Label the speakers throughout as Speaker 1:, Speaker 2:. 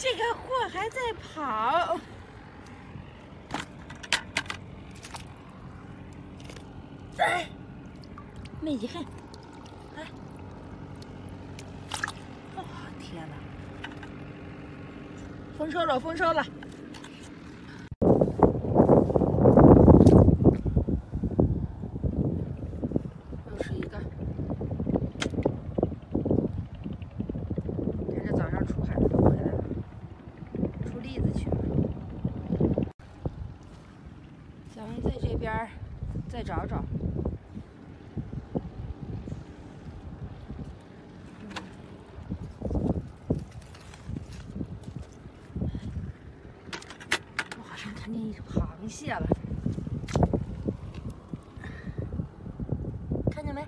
Speaker 1: 这个货还在跑。哎，没一看，哎，哦天哪！丰收了，丰收了！又是一个。看这早上出海的都回来了，出栗子去了。咱们在这边再找找。我好像看见一只螃蟹了，看见没？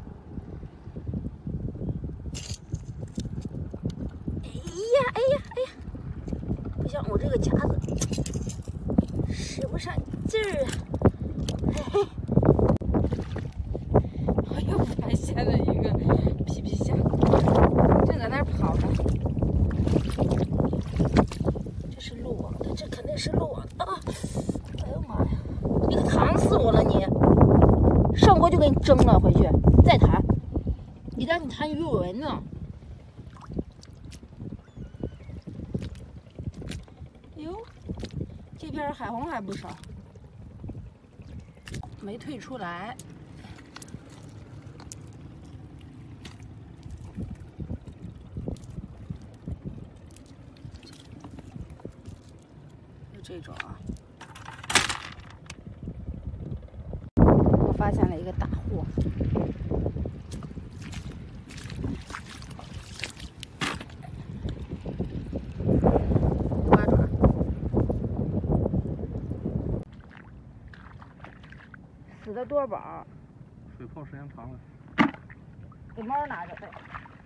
Speaker 1: 哎呀，哎呀，哎呀！不像我这个夹子使不上劲儿啊！嘿嘿，我又发现了一个皮皮虾，正在那儿跑呢。这是漏网的，这肯定是漏网的啊！哎呦妈呀，你可弹死我了你！上锅就给你蒸了，回去再弹，你让你弹鱼尾纹呢。哟，这边海虹还不少，没退出来。就这种啊。我发现了一个大货。死的多宝，
Speaker 2: 水泡时间长了，
Speaker 1: 给猫拿着呗。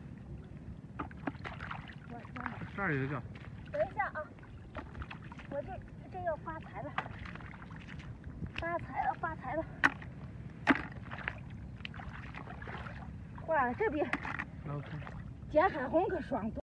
Speaker 2: 这儿有一个。
Speaker 1: 等一下啊，我这要发财了，发财了，发财了！哇，这比捡海虹可爽多了。